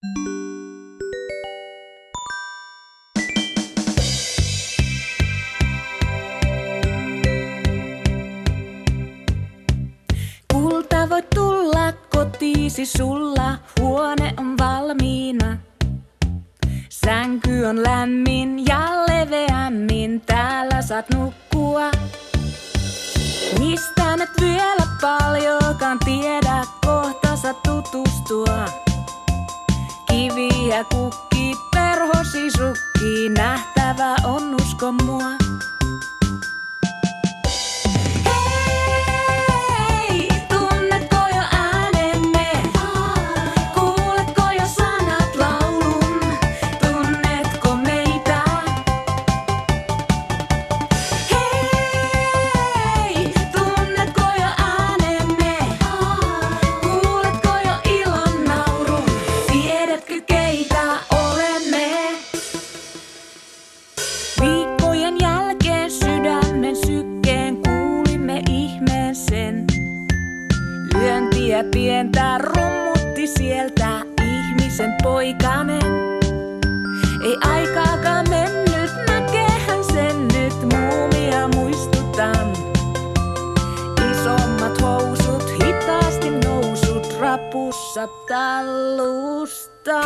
Kulta voit tulla kotiisi, sulla huone on valmiina. Sänky on lämmin ja leveämmin, täällä saat nukkua. Mistä et vielä paljonkaan tiedä, kohta saat tutustua. Kivi ja kukki, perhosi sukki, nähtävä on, usko mua. Lyöntiä pientä rummutti sieltä ihmisen poikanen. Ei aikaakaan mennyt, näkehän sen nyt, muumia muistutan. Isommat housut, hitaasti nousut, rapussa tallusta.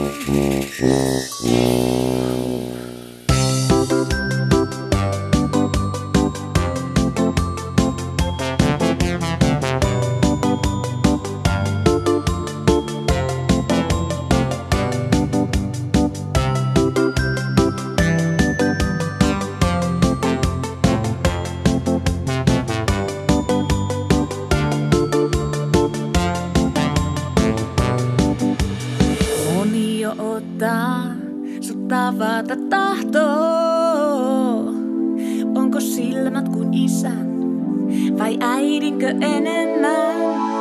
Ottaa sut tavata tahtoo. Onko silmät kuin isän vai äidinkö enemmän?